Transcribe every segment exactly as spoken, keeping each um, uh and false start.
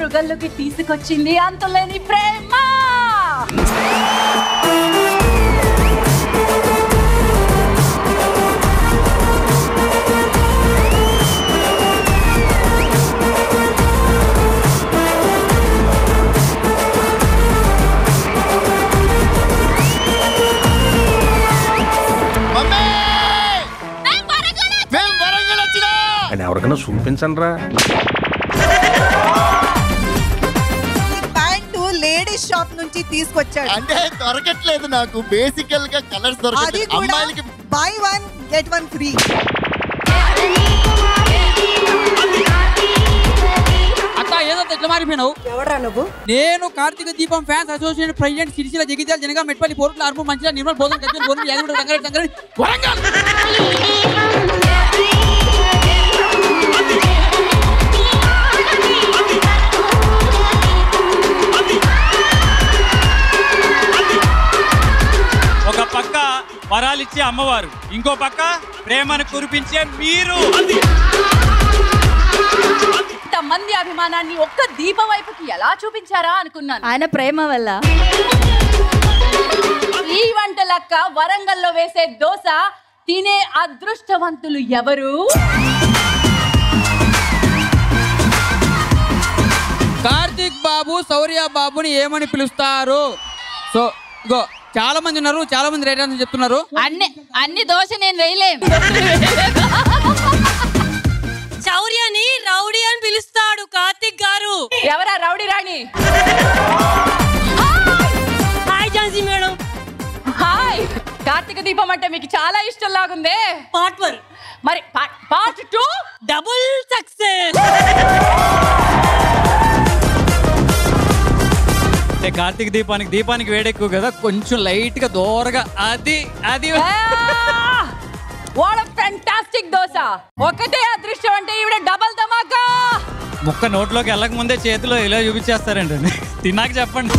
ఎదురుగల్లుకి తీసుకొచ్చింది అంతులేని ప్రేమ. ఎవరికైనా చూపించండి రా. ప్యాంటు లేడీస్ షాప్ నుంచి తీసుకొచ్చాడు. అంటే దొరకట్లేదు నాకు, బేసికల్ గా కలర్స్ దొరకట్లేదు. అమ్మాయిలకి buy one get one free. అక్క ఏదో ఎట్లా మారిపోయినావు? ఎవరా నువ్వు? నేను Karthika Deepam fans association president Sircilla Jagtial జనగా మెట్పల్లి పోర్టుల అర్పు మంచిగా నిర్మల్ బోధన గజ్జల్ బోధన యాదగిరి రంగారెడ్డి సంగారెడ్డి వరంగల్. ఒక పక్క వరాలిచ్చే అమ్మవారు, ఇంకో పక్క ప్రేమను కురిపించే మీరు. ఇంతమంది అభిమానాన్ని ఒక్క దీప వైపుకి ఎలా చూపించారా అనుకున్నాను. ఆయన ప్రేమ వల్ల. ఈ వంట లక్క వరంగల్లో వేసే దోశ తినే అదృష్టవంతులు ఎవరు? కార్తీక్ బాబు శౌర్య బాబుని ఏమని పిలుస్తారు? సో గో చాలా మంది ఉన్నారు, చాలా మంది రైట్ ఆన్సర్ చెప్తున్నారు. అన్ని అన్ని దోశ నేను వేయలేం. శౌర్యని రౌడీ అని పిలుస్తాడు కార్తీక్ గారు. ఎవరా రౌడీ రాణి? Hi Jhansi madam. Hi. Karthika Deepam అంటే మీకు చాలా ఇష్టం లాగుందే. Part one. మరి పార్ట్ టూ డబుల్ సక్సెస్. అంటే కార్తీక దీపానికి దీపానికి వేడెక్కువ కదా, కొంచెం లైట్ గా దూరగా అది అది వాట్ ఎ ఫ్యాంటాస్టిక్ దోశ. ఒకటే అదృష్టం అంటే ఈవిడ డబల్ ధమాకా. ముక్క నోట్లోకి వెళ్ళక ముందే చేతిలో ఇలా చూపించేస్తారండి. తిన్నాక చెప్పండి.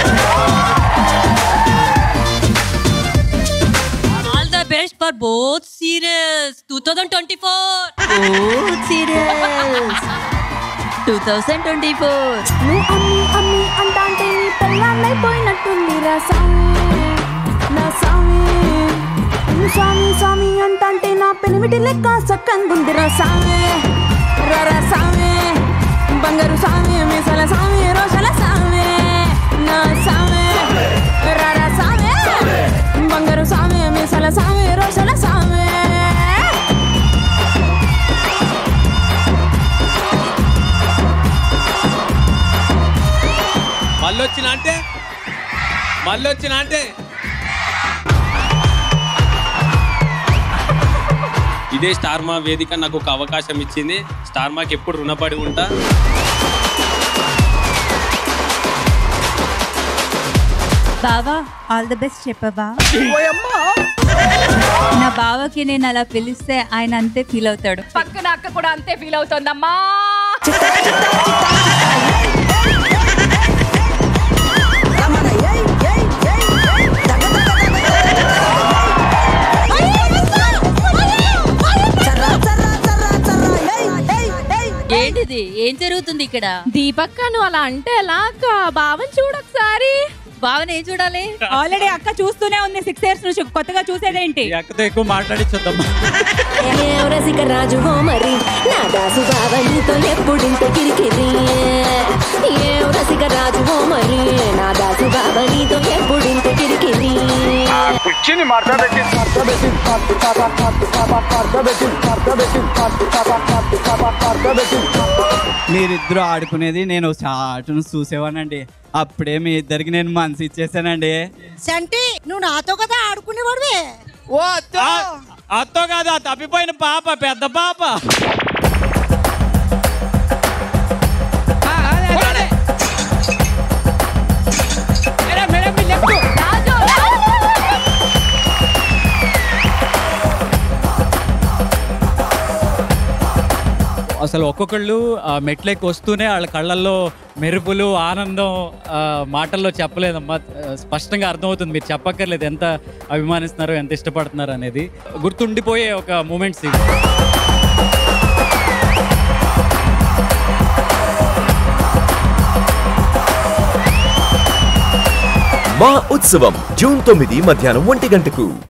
All the best for both serials twenty twenty-four. Both serials twenty twenty-four. నువ్వు అమ్మి అమ్మి అంటాంటే నీ పెళ్ళాన్నైపోయినట్టుంది రా సామి నా సామి. నువ్వు స్వామి స్వామి అంటాంటే నా పెనిమిటి లెక్క సక్కంగుంది రా సామి రా సామి. బంగారు సామి మీసాల సామి రోషల సామి నా సామి రా సామి. బంగారు సామి మీసాల సామి రోషల సామి. మళ్ళొచ్చిన అంటే మళ్ళొచ్చిన అంటే ఇదే స్టార్ మా వేదిక నాకు ఒక అవకాశం ఇచ్చింది. స్టార్ మాకి ఎప్పుడు రుణపడి ఉంటా. బావా ఆల్ ది బెస్ట్ చెప్పవా? నా బావకి నేను అలా పిలిస్తే ఆయన అంతే ఫీల్ అవుతాడు. పక్కన అక్క కూడా అంతే ఫీల్ అవుతోందమ్మా. ఏంటిది? ఏం జరుగుతుంది ఇక్కడ? దీపక్క నువ్వు అలా అంటే ఎలా అక్క? బావని చూడొకసారి. బావని ఏం చూడాలి? ఆల్రెడీ అక్క చూస్తూనే ఉంది సిక్స్ ఇయర్స్ నుంచి, కొత్తగా చూసేదేంటి? అక్కతో ఎక్కువ మాట్లాడించొద్దమ్మా. రాజు మరి నా దాసు బావ నీతో ఎప్పుడింత కిరికిరి. ఏ రసిక రాజు మరి నా దాసు బావ నీతో ఎప్పుడింత కిరికిరి. మీరిద్దరు ఆడుకునేది నేను చాటును చూసేవానండి. అప్పుడే మీ ఇద్దరికి నేను మనసు ఇచ్చేసానండి. సంటి నువ్వు నాతో కదా ఆడుకునేవాడివే. ఓ అత్తో కాదు, తప్పిపోయిన పాప, పెద్ద పాప. అసలు ఒక్కొక్కళ్ళు మెట్లెక్కి వస్తూనే వాళ్ళ కళ్ళల్లో మెరుపులు, ఆనందం మాటల్లో చెప్పలేదమ్మా. స్పష్టంగా అర్థమవుతుంది, మీరు చెప్పక్కర్లేదు ఎంత అభిమానిస్తున్నారు, ఎంత ఇష్టపడుతున్నారు అనేది. గుర్తుండిపోయే ఒక మూమెంట్స్ ఇవి. మా ఉత్సవం జూన్ తొమ్మిది మధ్యాహ్నం ఒంటి గంటకు.